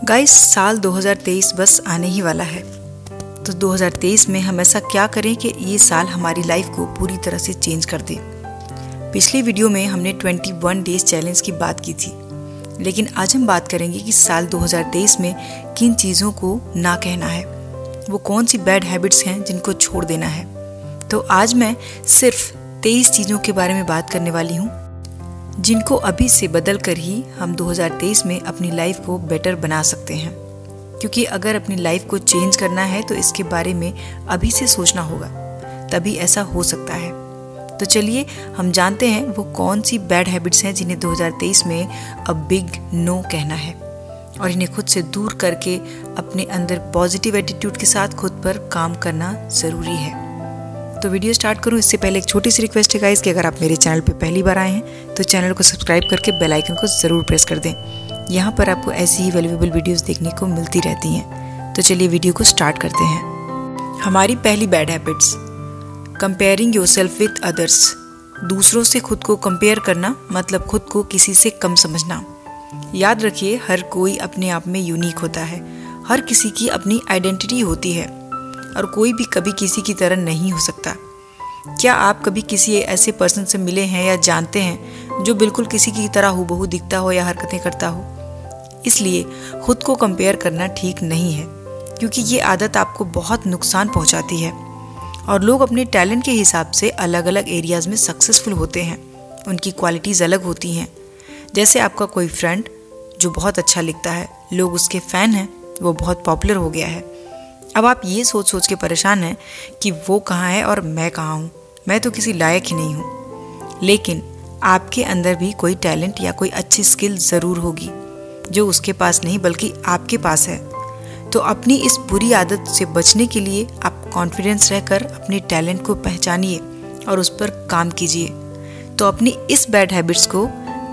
Guys, साल 2023 बस आने ही वाला है। तो 2023 में हम ऐसा क्या करें कि ये साल हमारी लाइफ को पूरी तरह से चेंज कर दे। पिछली वीडियो में हमने 21 डेज चैलेंज की बात की थी, लेकिन आज हम बात करेंगे कि साल 2023 में किन चीज़ों को ना कहना है, वो कौन सी बैड हैबिट्स हैं जिनको छोड़ देना है। तो आज मैं सिर्फ 23 चीज़ों के बारे में बात करने वाली हूँ, जिनको अभी से बदल कर ही हम 2023 में अपनी लाइफ को बेटर बना सकते हैं। क्योंकि अगर अपनी लाइफ को चेंज करना है तो इसके बारे में अभी से सोचना होगा, तभी ऐसा हो सकता है। तो चलिए हम जानते हैं वो कौन सी बैड हैबिट्स हैं जिन्हें 2023 में अ बिग नो कहना है, और इन्हें खुद से दूर करके अपने अंदर पॉजिटिव एटीट्यूड के साथ खुद पर काम करना ज़रूरी है। तो वीडियो स्टार्ट करूं इससे पहले एक छोटी सी रिक्वेस्ट है गाइस कि अगर आप मेरे चैनल पे पहली बार आए हैं तो चैनल को सब्सक्राइब करके बेल आइकन को ज़रूर प्रेस कर दें। यहाँ पर आपको ऐसी ही वैल्यूएबल वीडियोस देखने को मिलती रहती हैं। तो चलिए वीडियो को स्टार्ट करते हैं। हमारी पहली bad habits, comparing yourself with others. दूसरों से खुद को कंपेयर करना मतलब खुद को किसी से कम समझना। याद रखिए, हर कोई अपने आप में यूनिक होता है, हर किसी की अपनी आइडेंटिटी होती है और कोई भी कभी किसी की तरह नहीं हो सकता। क्या आप कभी किसी ऐसे पर्सन से मिले हैं या जानते हैं जो बिल्कुल किसी की तरह हूबहू दिखता हो या हरकतें करता हो? इसलिए खुद को कंपेयर करना ठीक नहीं है, क्योंकि ये आदत आपको बहुत नुकसान पहुंचाती है। और लोग अपने टैलेंट के हिसाब से अलग अलग एरियाज में सक्सेसफुल होते हैं, उनकी क्वालिटीज़ अलग होती हैं। जैसे आपका कोई फ्रेंड जो बहुत अच्छा लिखता है, लोग उसके फ़ैन हैं, वो बहुत पॉपुलर हो गया है। अब आप ये सोच सोच के परेशान हैं कि वो कहाँ है और मैं कहाँ हूँ, मैं तो किसी लायक ही नहीं हूँ। लेकिन आपके अंदर भी कोई टैलेंट या कोई अच्छी स्किल ज़रूर होगी जो उसके पास नहीं बल्कि आपके पास है। तो अपनी इस बुरी आदत से बचने के लिए आप कॉन्फिडेंस रहकर अपने टैलेंट को पहचानिए और उस पर काम कीजिए। तो अपनी इस बैड हैबिट्स को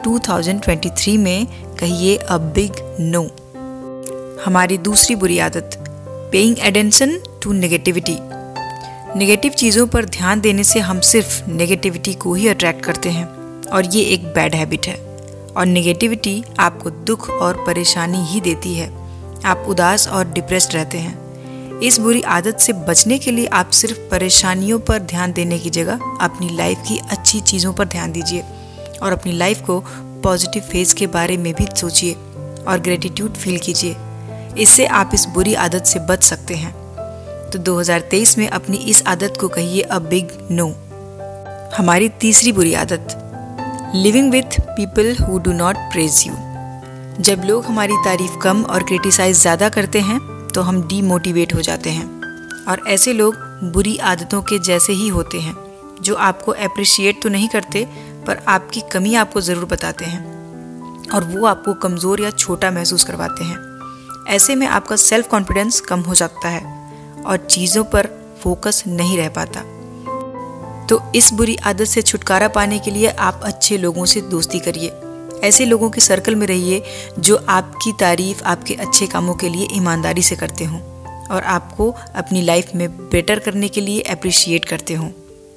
2023 में कहिए अ बिग नो। हमारी दूसरी बुरी आदत, paying attention to negativity. Negative चीज़ों पर ध्यान देने से हम सिर्फ नेगेटिविटी को ही अट्रैक्ट करते हैं, और ये एक बैड हैबिट है। और नेगेटिविटी आपको दुख और परेशानी ही देती है, आप उदास और डिप्रेस्ड रहते हैं। इस बुरी आदत से बचने के लिए आप सिर्फ परेशानियों पर ध्यान देने की जगह अपनी लाइफ की अच्छी चीज़ों पर ध्यान दीजिए और अपनी लाइफ को पॉजिटिव फेज के बारे में भी सोचिए और ग्रेटिट्यूड फील कीजिए। इससे आप इस बुरी आदत से बच सकते हैं। तो 2023 में अपनी इस आदत को कहिए अ बिग नो। हमारी तीसरी बुरी आदत, living with people who do not praise you. जब लोग हमारी तारीफ कम और क्रिटिसाइज ज़्यादा करते हैं तो हम डीमोटिवेट हो जाते हैं, और ऐसे लोग बुरी आदतों के जैसे ही होते हैं जो आपको अप्रिशिएट तो नहीं करते पर आपकी कमी आपको ज़रूर बताते हैं, और वो आपको कमज़ोर या छोटा महसूस करवाते हैं। ऐसे में आपका सेल्फ कॉन्फिडेंस कम हो सकता है और चीज़ों पर फोकस नहीं रह पाता। तो इस बुरी आदत से छुटकारा पाने के लिए आप अच्छे लोगों से दोस्ती करिए। ऐसे लोगों के सर्कल में रहिए जो आपकी तारीफ आपके अच्छे कामों के लिए ईमानदारी से करते हों और आपको अपनी लाइफ में बेटर करने के लिए अप्रिशिएट करते हों।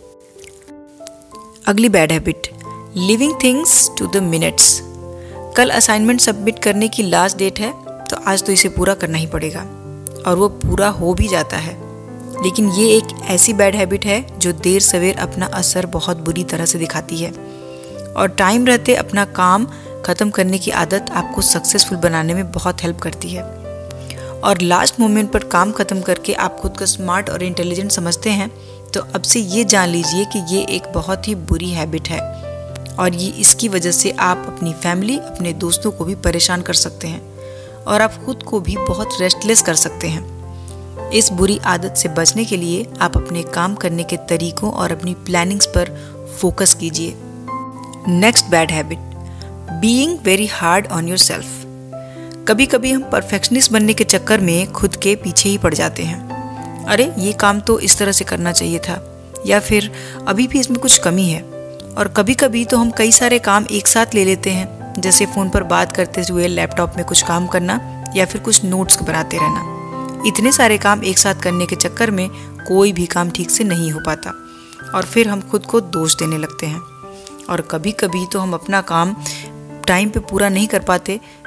अगली bad habit, living things to the minutes. कल असाइनमेंट सबमिट करने की लास्ट डेट है, तो आज तो इसे पूरा करना ही पड़ेगा, और वो पूरा हो भी जाता है। लेकिन ये एक ऐसी बैड हैबिट है जो देर सवेर अपना असर बहुत बुरी तरह से दिखाती है, और टाइम रहते अपना काम ख़त्म करने की आदत आपको सक्सेसफुल बनाने में बहुत हेल्प करती है। और लास्ट मोमेंट पर काम ख़त्म करके आप खुद को स्मार्ट और इंटेलिजेंट समझते हैं, तो अब से ये जान लीजिए कि ये एक बहुत ही बुरी हैबिट है, और ये इसकी वजह से आप अपनी फैमिली, अपने दोस्तों को भी परेशान कर सकते हैं, और आप खुद को भी बहुत रेस्टलेस कर सकते हैं। इस बुरी आदत से बचने के लिए आप अपने काम करने के तरीकों और अपनी प्लानिंग्स पर फोकस कीजिए। Next bad habit, being very hard on yourself. कभी कभी हम परफेक्शनिस्ट बनने के चक्कर में खुद के पीछे ही पड़ जाते हैं। अरे ये काम तो इस तरह से करना चाहिए था, या फिर अभी भी इसमें कुछ कमी है। और कभी कभी तो हम कई सारे काम एक साथ ले लेते हैं, जैसे फ़ोन पर बात करते हुए लैपटॉप में कुछ काम करना या फिर कुछ नोट्स बनाते रहना। इतने सारे काम एक साथ करने के चक्कर में कोई भी काम ठीक से नहीं हो पाता, और फिर हम खुद को दोष देने लगते हैं। और कभी कभी तो हम अपना काम टाइम पे पूरा नहीं कर पाते,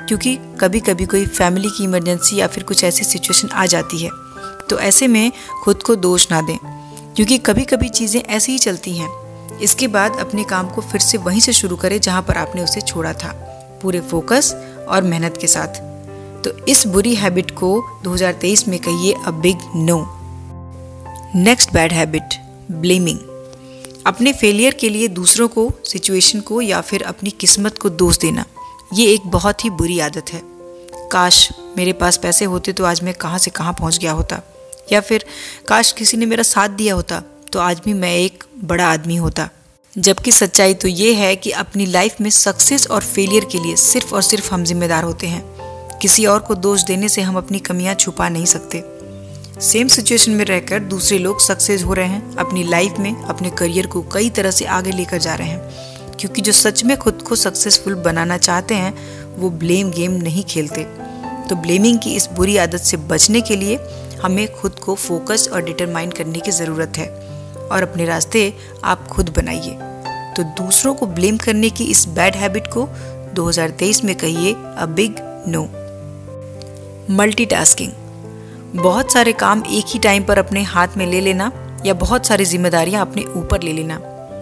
क्योंकि कभी कभी कोई फैमिली की इमरजेंसी या फिर कुछ ऐसी सिचुएशन आ जाती है। तो ऐसे में खुद को दोष ना दें, क्योंकि कभी कभी चीज़ें ऐसी ही चलती हैं। इसके बाद अपने काम को फिर से वहीं से शुरू करें जहाँ पर आपने उसे छोड़ा था, पूरे फोकस और मेहनत के साथ। तो इस बुरी हैबिट को 2023 में कहिए a big no. Next bad habit, blaming. अपने फेलियर के लिए दूसरों को, सिचुएशन को या फिर अपनी किस्मत को दोष देना, ये एक बहुत ही बुरी आदत है। काश मेरे पास पैसे होते तो आज मैं कहाँ से कहाँ पहुँच गया होता, या फिर काश किसी ने मेरा साथ दिया होता तो आज भी मैं एक बड़ा आदमी होता। जबकि सच्चाई तो ये है कि अपनी लाइफ में सक्सेस और फेलियर के लिए सिर्फ और सिर्फ हम जिम्मेदार होते हैं। किसी और को दोष देने से हम अपनी कमियां छुपा नहीं सकते। सेम सिचुएशन में रहकर दूसरे लोग सक्सेस हो रहे हैं, अपनी लाइफ में अपने करियर को कई तरह से आगे लेकर जा रहे हैं, क्योंकि जो सच में खुद को सक्सेसफुल बनाना चाहते हैं वो ब्लेम गेम नहीं खेलते। तो ब्लेमिंग की इस बुरी आदत से बचने के लिए हमें खुद को फोकस और डिटरमाइन करने की ज़रूरत है, और अपने रास्ते आप खुद बनाइए। तो दूसरों को ब्लेम करने की इस बैड हैबिट को 2023 में कहिए अ बिग नो। मल्टीटास्किंग। बहुत सारे काम एक ही टाइम पर अपने हाथ में ले लेना या बहुत सारी जिम्मेदारियां अपने ऊपर ले लेना,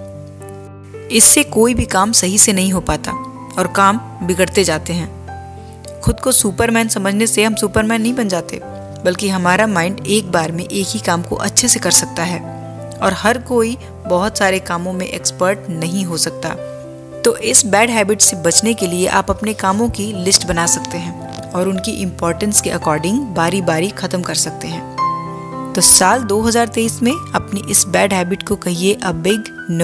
इससे कोई भी काम सही से नहीं हो पाता और काम बिगड़ते जाते हैं। खुद को सुपरमैन समझने से हम सुपरमैन नहीं बन जाते, बल्कि हमारा माइंड एक बार में एक ही काम को अच्छे से कर सकता है, और हर कोई बहुत सारे कामों में एक्सपर्ट नहीं हो सकता। तो इस बैड हैबिट से बचने के लिए आप अपने कामों की लिस्ट बना सकते हैं और उनकी इम्पोर्टेंस के अकॉर्डिंग बारी बारी ख़त्म कर सकते हैं। तो साल 2023 में अपनी इस बैड हैबिट को कहिए अ बिग नो।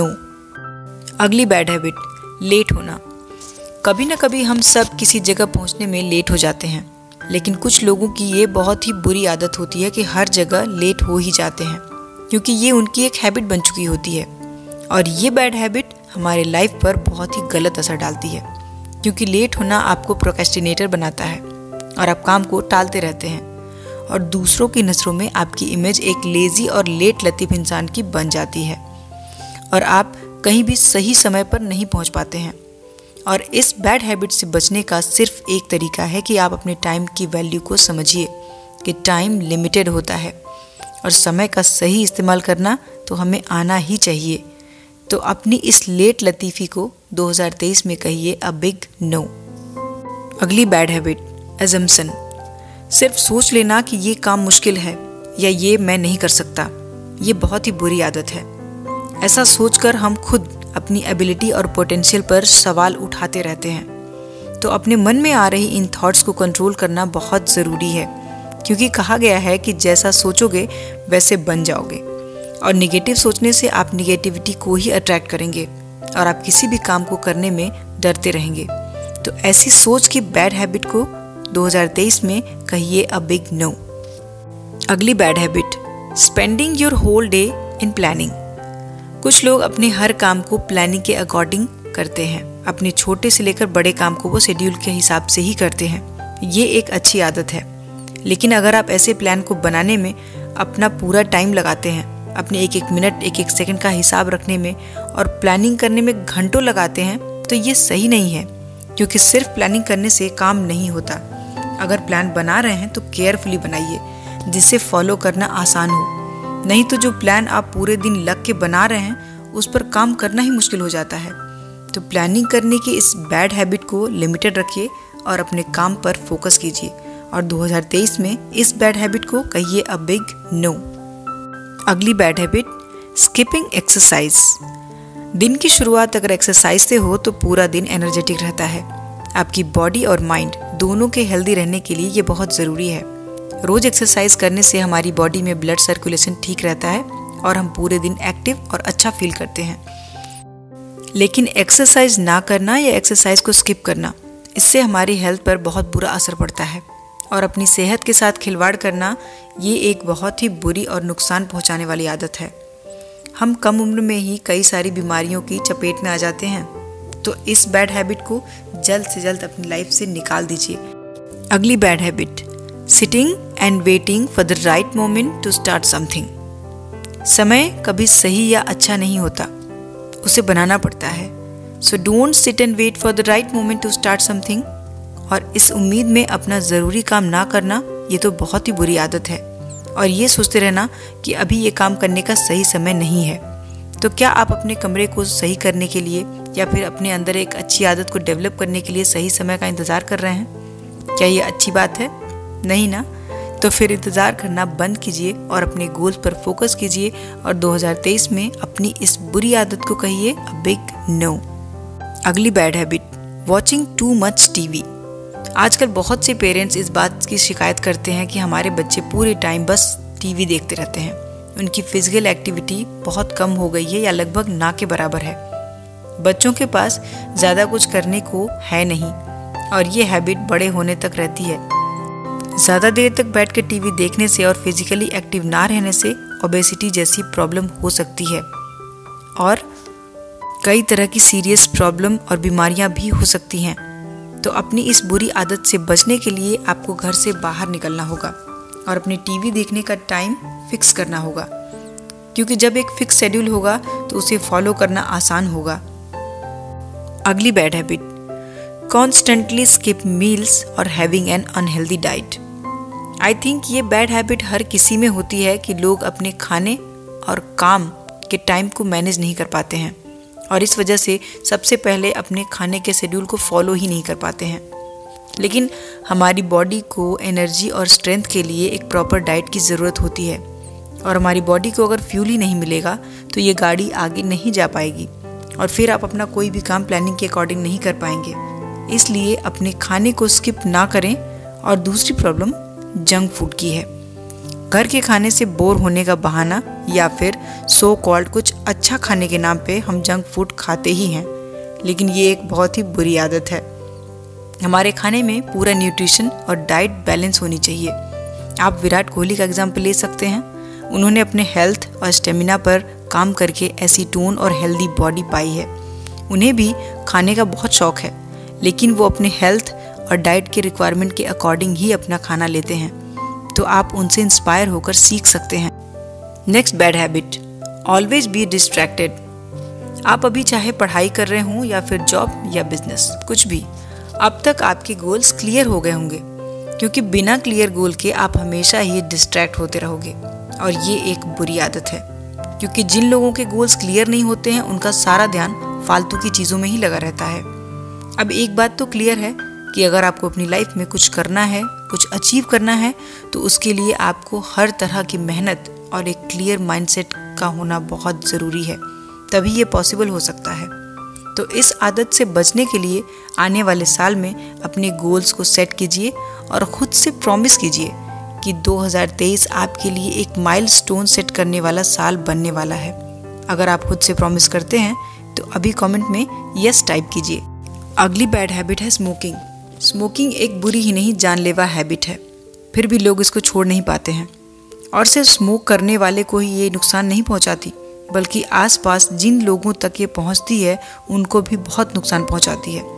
अगली बैड हैबिट, लेट होना। कभी ना कभी हम सब किसी जगह पहुंचने में लेट हो जाते हैं, लेकिन कुछ लोगों की ये बहुत ही बुरी आदत होती है कि हर जगह लेट हो ही जाते हैं, क्योंकि ये उनकी एक हैबिट बन चुकी होती है। और ये बैड हैबिट हमारे लाइफ पर बहुत ही गलत असर डालती है, क्योंकि लेट होना आपको प्रोक्रेस्टिनेटर बनाता है और आप काम को टालते रहते हैं, और दूसरों की नज़रों में आपकी इमेज एक लेज़ी और लेट लतीफ़ इंसान की बन जाती है, और आप कहीं भी सही समय पर नहीं पहुंच पाते हैं। और इस बैड हैबिट से बचने का सिर्फ एक तरीका है कि आप अपने टाइम की वैल्यू को समझिए कि टाइम लिमिटेड होता है और समय का सही इस्तेमाल करना तो हमें आना ही चाहिए। तो अपनी इस लेट लतीफ़ी को 2023 में कहिए अ बिग नो। अगली बैड हैबिट, अजम्पशन। सिर्फ सोच लेना कि ये काम मुश्किल है या ये मैं नहीं कर सकता, ये बहुत ही बुरी आदत है। ऐसा सोचकर हम खुद अपनी एबिलिटी और पोटेंशियल पर सवाल उठाते रहते हैं। तो अपने मन में आ रही इन थॉट्स को कंट्रोल करना बहुत ज़रूरी है, क्योंकि कहा गया है कि जैसा सोचोगे वैसे बन जाओगे, और निगेटिव सोचने से आप निगेटिविटी को ही अट्रैक्ट करेंगे और आप किसी भी काम को करने में डरते रहेंगे। तो ऐसी सोच की बैड हैबिट को 2023 में कहिए अ बिग नो। अगली bad habit, spending your whole day in planning. कुछ लोग अपने हर काम को प्लानिंग के अकॉर्डिंग करते हैं, अपने छोटे से लेकर बड़े काम को वो शेड्यूल के हिसाब से ही करते हैं। ये एक अच्छी आदत है, लेकिन अगर आप ऐसे प्लान को बनाने में अपना पूरा टाइम लगाते हैं, अपने एक एक मिनट एक एक सेकंड का हिसाब रखने में और प्लानिंग करने में घंटों लगाते हैं, तो ये सही नहीं है, क्योंकि सिर्फ प्लानिंग करने से काम नहीं होता। अगर प्लान बना रहे हैं तो केयरफुली बनाइए, जिसे फॉलो करना आसान हो। नहीं तो जो प्लान आप पूरे दिन लग के बना रहे हैं उस पर काम करना ही मुश्किल हो जाता है। तो प्लानिंग करने की इस बैड हैबिट को लिमिटेड रखिए और अपने काम पर फोकस कीजिए, और 2023 में इस बैड हैबिट को कहिए अ बिग नो। अगली बैड हैबिट, स्किपिंग एक्सरसाइज। दिन की शुरुआत अगर एक्सरसाइज से हो तो पूरा दिन एनर्जेटिक रहता है। आपकी बॉडी और माइंड दोनों के हेल्दी रहने के लिए ये बहुत ज़रूरी है। रोज एक्सरसाइज करने से हमारी बॉडी में ब्लड सर्कुलेशन ठीक रहता है और हम पूरे दिन एक्टिव और अच्छा फील करते हैं। लेकिन एक्सरसाइज ना करना या एक्सरसाइज को स्किप करना, इससे हमारी हेल्थ पर बहुत बुरा असर पड़ता है, और अपनी सेहत के साथ खिलवाड़ करना ये एक बहुत ही बुरी और नुकसान पहुंचाने वाली आदत है। हम कम उम्र में ही कई सारी बीमारियों की चपेट में आ जाते हैं। तो इस बैड हैबिट को जल्द से जल्द अपनी लाइफ से निकाल दीजिए। अगली bad habit, sitting and waiting for the right moment to start something. समय कभी सही या अच्छा नहीं होता, उसे बनाना पड़ता है। So don't sit and wait for the right moment to start something. और इस उम्मीद में अपना ज़रूरी काम ना करना, ये तो बहुत ही बुरी आदत है। और ये सोचते रहना कि अभी ये काम करने का सही समय नहीं है। तो क्या आप अपने कमरे को सही करने के लिए या फिर अपने अंदर एक अच्छी आदत को डेवलप करने के लिए सही समय का इंतज़ार कर रहे हैं? क्या ये अच्छी बात है? नहीं ना? तो फिर इंतज़ार करना बंद कीजिए और अपने गोल्स पर फोकस कीजिए और 2023 में अपनी इस बुरी आदत को कहिए अ बिग नो। अगली bad habit, watching too much TV. आजकल बहुत से पेरेंट्स इस बात की शिकायत करते हैं कि हमारे बच्चे पूरे टाइम बस टीवी देखते रहते हैं। उनकी फिजिकल एक्टिविटी बहुत कम हो गई है या लगभग ना के बराबर है। बच्चों के पास ज़्यादा कुछ करने को है नहीं और ये हैबिट बड़े होने तक रहती है। ज़्यादा देर तक बैठ के टीवी देखने से और फिजिकली एक्टिव ना रहने से ओबेसिटी जैसी प्रॉब्लम हो सकती है और कई तरह की सीरियस प्रॉब्लम और बीमारियां भी हो सकती हैं। तो अपनी इस बुरी आदत से बचने के लिए आपको घर से बाहर निकलना होगा और अपने टीवी देखने का टाइम फिक्स करना होगा, क्योंकि जब एक फिक्स शेड्यूल होगा तो उसे फॉलो करना आसान होगा। अगली bad habit, constantly skip meals और having an unhealthy diet. I think ये बैड हैबिट हर किसी में होती है कि लोग अपने खाने और काम के टाइम को मैनेज नहीं कर पाते हैं और इस वजह से सबसे पहले अपने खाने के शेड्यूल को फॉलो ही नहीं कर पाते हैं। लेकिन हमारी बॉडी को एनर्जी और स्ट्रेंथ के लिए एक प्रॉपर डाइट की ज़रूरत होती है और हमारी बॉडी को अगर फ्यूल ही नहीं मिलेगा तो ये गाड़ी आगे नहीं जा पाएगी और फिर आप अपना कोई भी काम प्लानिंग के अकॉर्डिंग नहीं कर पाएंगे। इसलिए अपने खाने को स्किप ना करें। और दूसरी प्रॉब्लम जंक फूड की है। घर के खाने से बोर होने का बहाना या फिर सो कॉल्ड कुछ अच्छा खाने के नाम पे हम जंक फूड खाते ही हैं, लेकिन ये एक बहुत ही बुरी आदत है। हमारे खाने में पूरा न्यूट्रिशन और डाइट बैलेंस होनी चाहिए। आप विराट कोहली का एग्जाम्पल ले सकते हैं। उन्होंने अपने हेल्थ और स्टेमिना पर काम करके ऐसी टोन और हेल्दी बॉडी पाई है। उन्हें भी खाने का बहुत शौक है, लेकिन वो अपने हेल्थ और डाइट के रिक्वायरमेंट के अकॉर्डिंग ही अपना खाना लेते हैं। तो आप उनसे इंस्पायर होकर सीख सकते हैं। Next bad habit, always be distracted. आप अभी चाहे पढ़ाई कर रहे हों या फिर जॉब या बिजनेस, कुछ भी, अब तक आपके गोल्स क्लियर हो गए होंगे, क्योंकि बिना क्लियर गोल के आप हमेशा ही डिस्ट्रैक्ट होते रहोगे और ये एक बुरी आदत है, क्योंकि जिन लोगों के गोल्स क्लियर नहीं होते हैं उनका सारा ध्यान फालतू की चीज़ों में ही लगा रहता है। अब एक बात तो क्लियर है कि अगर आपको अपनी लाइफ में कुछ करना है, कुछ अचीव करना है, तो उसके लिए आपको हर तरह की मेहनत और एक क्लियर माइंडसेट का होना बहुत ज़रूरी है, तभी ये पॉसिबल हो सकता है। तो इस आदत से बचने के लिए आने वाले साल में अपने गोल्स को सेट कीजिए और ख़ुद से प्रॉमिस कीजिए कि 2023 आपके लिए एक माइलस्टोन सेट करने वाला साल बनने वाला है। अगर आप खुद से प्रॉमिस करते हैं तो अभी कमेंट में यस टाइप कीजिए। अगली बैड हैबिट है स्मोकिंग। स्मोकिंग एक बुरी ही नहीं जानलेवा हैबिट है, फिर भी लोग इसको छोड़ नहीं पाते हैं। और सिर्फ स्मोक करने वाले को ही ये नुकसान नहीं पहुंचाती, बल्कि आसपास जिन लोगों तक ये पहुंचती है उनको भी बहुत नुकसान पहुंचाती है।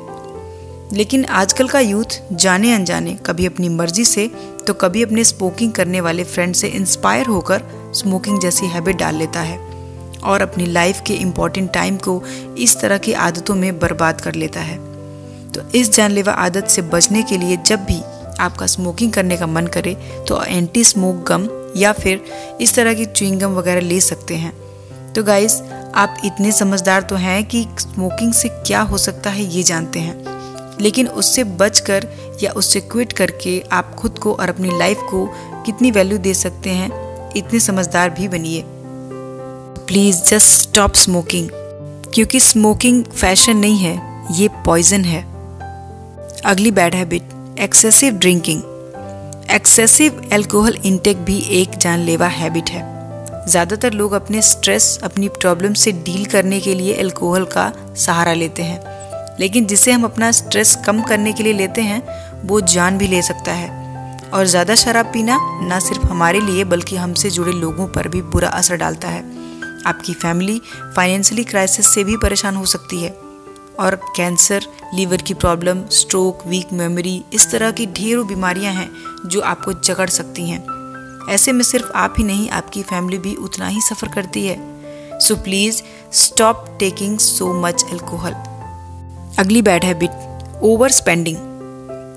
लेकिन आजकल का यूथ जाने अनजाने कभी अपनी मर्जी से तो कभी अपने स्मोकिंग करने वाले फ्रेंड से इंस्पायर होकर स्मोकिंग जैसी हैबिट डाल लेता है और अपनी लाइफ के इम्पॉर्टेंट टाइम को इस तरह की आदतों में बर्बाद कर लेता है। तो इस जानलेवा आदत से बचने के लिए जब भी आपका स्मोकिंग करने का मन करे तो एंटी स्मोक गम या फिर इस तरह की च्युइंग गम वगैरह ले सकते हैं। तो गाइस, आप इतने समझदार तो हैं कि स्मोकिंग से क्या हो सकता है ये जानते हैं, लेकिन उससे बचकर या उससे क्विट करके आप खुद को और अपनी लाइफ को कितनी वैल्यू दे सकते हैं, इतने समझदार भी बनिए। प्लीज़ जस्ट स्टॉप स्मोकिंग, क्योंकि स्मोकिंग फैशन नहीं है, ये पॉइजन है। अगली bad habit, excessive drinking. Excessive alcohol intake भी एक जानलेवा हैबिट है। ज़्यादातर लोग अपने स्ट्रेस, अपनी प्रॉब्लम से डील करने के लिए अल्कोहल का सहारा लेते हैं, लेकिन जिसे हम अपना स्ट्रेस कम करने के लिए लेते हैं वो जान भी ले सकता है। और ज़्यादा शराब पीना ना सिर्फ हमारे लिए बल्कि हमसे जुड़े लोगों पर भी बुरा असर डालता है। आपकी फैमिली फाइनेंशियली क्राइसिस से भी परेशान हो सकती है और कैंसर, लीवर की प्रॉब्लम, स्ट्रोक, वीक मेमोरी, इस तरह की ढेरों बीमारियां हैं जो आपको जकड़ सकती हैं। ऐसे में सिर्फ आप ही नहीं, आपकी फैमिली भी उतना ही सफ़र करती है। So please stop taking so much alcohol. अगली बैड हैबिट, ओवर स्पेंडिंग।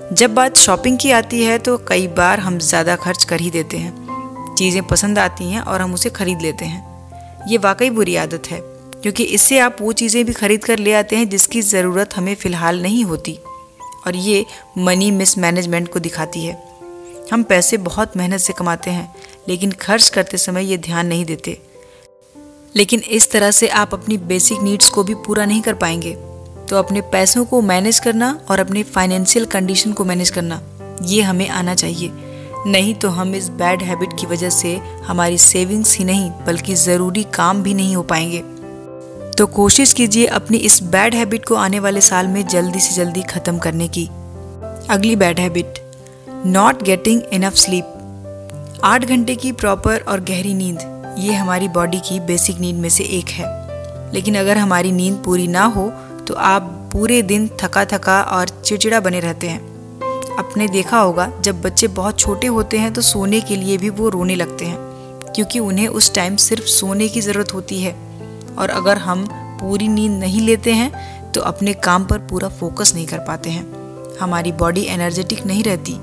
जब बात शॉपिंग की आती है तो कई बार हम ज़्यादा खर्च कर ही देते हैं। चीज़ें पसंद आती हैं और हम उसे खरीद लेते हैं। ये वाकई बुरी आदत है, क्योंकि इससे आप वो चीज़ें भी खरीद कर ले आते हैं जिसकी ज़रूरत हमें फ़िलहाल नहीं होती, और ये मनी मिसमैनेजमेंट को दिखाती है। हम पैसे बहुत मेहनत से कमाते हैं, लेकिन खर्च करते समय ये ध्यान नहीं देते। लेकिन इस तरह से आप अपनी बेसिक नीड्स को भी पूरा नहीं कर पाएंगे। तो अपने पैसों को मैनेज करना और अपने फाइनेंशियल कंडीशन को मैनेज करना, ये हमें आना चाहिए। नहीं तो हम इस बैड हैबिट की वजह से हमारी सेविंग्स ही नहीं बल्कि ज़रूरी काम भी नहीं हो पाएंगे। तो कोशिश कीजिए अपनी इस बैड हैबिट को आने वाले साल में जल्दी से जल्दी ख़त्म करने की। अगली bad habit, not getting enough sleep. 8 घंटे की प्रॉपर और गहरी नींद, ये हमारी बॉडी की बेसिक नीड में से एक है। लेकिन अगर हमारी नींद पूरी ना हो तो आप पूरे दिन थका थका और चिड़चिड़ा बने रहते हैं। आपने देखा होगा जब बच्चे बहुत छोटे होते हैं तो सोने के लिए भी वो रोने लगते हैं, क्योंकि उन्हें उस टाइम सिर्फ सोने की ज़रूरत होती है। और अगर हम पूरी नींद नहीं लेते हैं तो अपने काम पर पूरा फोकस नहीं कर पाते हैं, हमारी बॉडी एनर्जेटिक नहीं रहती।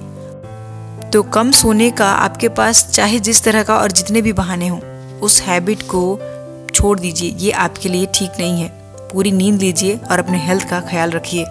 तो कम सोने का आपके पास चाहे जिस तरह का और जितने भी बहाने हों, उस हैबिट को छोड़ दीजिए। ये आपके लिए ठीक नहीं है। पूरी नींद लीजिए और अपने हेल्थ का ख्याल रखिए।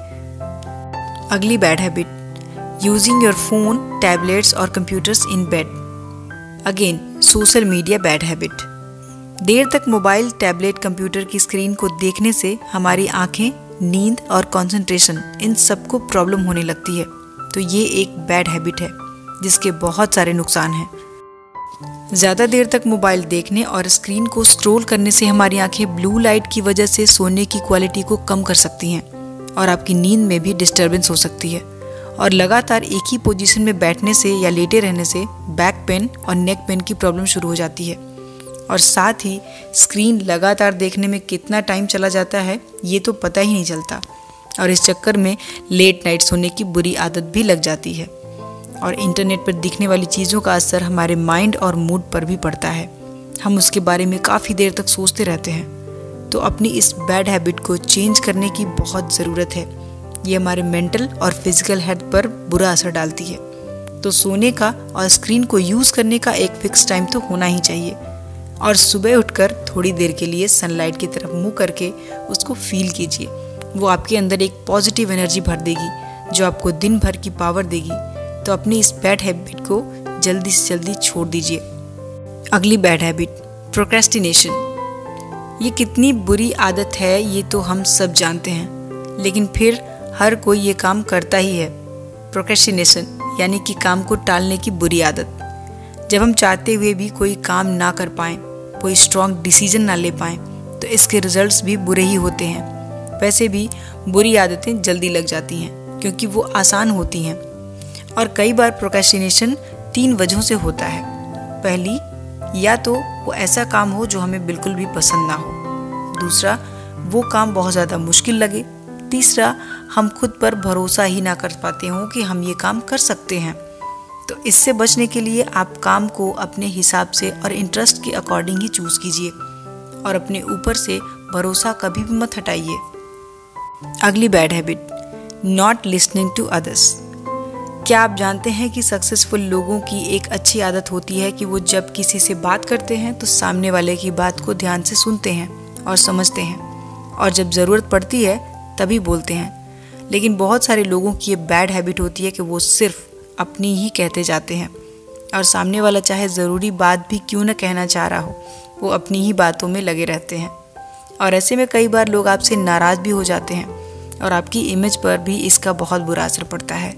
अगली bad habit, using your phone, tablets और computers in bed. Again social media bad habit. देर तक मोबाइल, टैबलेट, कंप्यूटर की स्क्रीन को देखने से हमारी आंखें, नींद और कंसंट्रेशन, इन सबको प्रॉब्लम होने लगती है। तो ये एक बैड हैबिट है जिसके बहुत सारे नुकसान हैं। ज़्यादा देर तक मोबाइल देखने और स्क्रीन को स्क्रॉल करने से हमारी आंखें ब्लू लाइट की वजह से सोने की क्वालिटी को कम कर सकती हैं और आपकी नींद में भी डिस्टर्बेंस हो सकती है। और लगातार एक ही पोजीशन में बैठने से या लेटे रहने से बैक पेन और नेक पेन की प्रॉब्लम शुरू हो जाती है। और साथ ही स्क्रीन लगातार देखने में कितना टाइम चला जाता है ये तो पता ही नहीं चलता, और इस चक्कर में लेट नाइट सोने की बुरी आदत भी लग जाती है। और इंटरनेट पर दिखने वाली चीज़ों का असर हमारे माइंड और मूड पर भी पड़ता है। हम उसके बारे में काफ़ी देर तक सोचते रहते हैं। तो अपनी इस बैड हैबिट को चेंज करने की बहुत ज़रूरत है। ये हमारे मेंटल और फिजिकल हेल्थ पर बुरा असर डालती है। तो सोने का और स्क्रीन को यूज़ करने का एक फिक्स टाइम तो होना ही चाहिए। और सुबह उठकर थोड़ी देर के लिए सनलाइट की तरफ मुँह करके उसको फील कीजिए। वो आपके अंदर एक पॉजिटिव एनर्जी भर देगी जो आपको दिन भर की पावर देगी। तो अपनी इस बैड हैबिट को जल्दी से जल्दी छोड़ दीजिए। अगली बैड हैबिट, प्रोक्रेस्टिनेशन। ये कितनी बुरी आदत है ये तो हम सब जानते हैं, लेकिन फिर हर कोई ये काम करता ही है। प्रोक्रेस्टिनेशन यानी कि काम को टालने की बुरी आदत। जब हम चाहते हुए भी कोई काम ना कर पाएं, कोई स्ट्रॉन्ग डिसीजन ना ले पाएं, तो इसके रिजल्ट्स भी बुरे ही होते हैं। वैसे भी बुरी आदतें जल्दी लग जाती हैं क्योंकि वो आसान होती हैं। और कई बार प्रोक्रेस्टिनेशन 3 वजहों से होता है। पहली, या तो वो ऐसा काम हो जो हमें बिल्कुल भी पसंद ना हो। दूसरा, वो काम बहुत ज़्यादा मुश्किल लगे। तीसरा, हम खुद पर भरोसा ही ना कर पाते हों कि हम ये काम कर सकते हैं। तो इससे बचने के लिए आप काम को अपने हिसाब से और इंटरेस्ट के अकॉर्डिंग ही चूज़ कीजिए और अपने ऊपर से भरोसा कभी भी मत हटाइए। अगली bad habit, not listening to others. क्या आप जानते हैं कि सक्सेसफुल लोगों की एक अच्छी आदत होती है कि वो जब किसी से बात करते हैं तो सामने वाले की बात को ध्यान से सुनते हैं और समझते हैं, और जब ज़रूरत पड़ती है तभी बोलते हैं। लेकिन बहुत सारे लोगों की ये बैड हैबिट होती है कि वो सिर्फ अपनी ही कहते जाते हैं, और सामने वाला चाहे ज़रूरी बात भी क्यों न कहना चाह रहा हो, वो अपनी ही बातों में लगे रहते हैं। और ऐसे में कई बार लोग आपसे नाराज़ भी हो जाते हैं और आपकी इमेज पर भी इसका बहुत बुरा असर पड़ता है।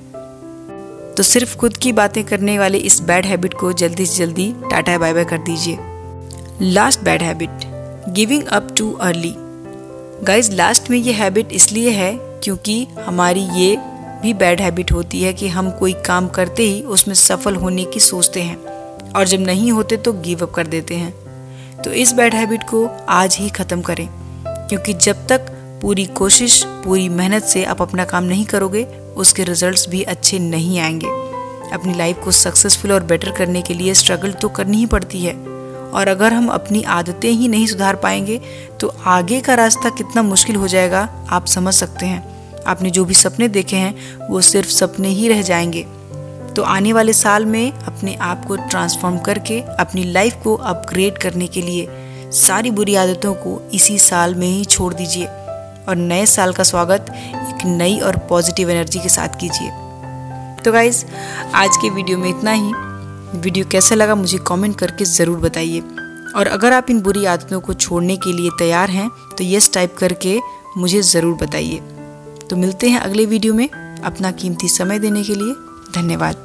तो सिर्फ खुद की बातें करने वाले इस बैड हैबिट को जल्दी से जल्दी टाटा बाय बाय कर दीजिए। Last bad habit, giving up too early. Guys, last में ये हैबिट इसलिए है क्योंकि हमारी ये भी बैड हैबिट होती है कि हम कोई काम करते ही उसमें सफल होने की सोचते हैं और जब नहीं होते तो गिव अप कर देते हैं। तो इस बैड हैबिट को आज ही ख़त्म करें, क्योंकि जब तक पूरी कोशिश, पूरी मेहनत से आप अपना काम नहीं करोगे, उसके रिजल्ट्स भी अच्छे नहीं आएंगे। अपनी लाइफ को सक्सेसफुल और बेटर करने के लिए स्ट्रगल तो करनी ही पड़ती है, और अगर हम अपनी आदतें ही नहीं सुधार पाएंगे तो आगे का रास्ता कितना मुश्किल हो जाएगा आप समझ सकते हैं। आपने जो भी सपने देखे हैं वो सिर्फ सपने ही रह जाएंगे। तो आने वाले साल में अपने आप को ट्रांसफॉर्म करके अपनी लाइफ को अपग्रेड करने के लिए सारी बुरी आदतों को इसी साल में ही छोड़ दीजिए और नए साल का स्वागत एक नई और पॉजिटिव एनर्जी के साथ कीजिए। तो गाइज, आज के वीडियो में इतना ही। वीडियो कैसा लगा मुझे कमेंट करके ज़रूर बताइए, और अगर आप इन बुरी आदतों को छोड़ने के लिए तैयार हैं तो यस टाइप करके मुझे ज़रूर बताइए। तो मिलते हैं अगले वीडियो में। अपना कीमती समय देने के लिए धन्यवाद।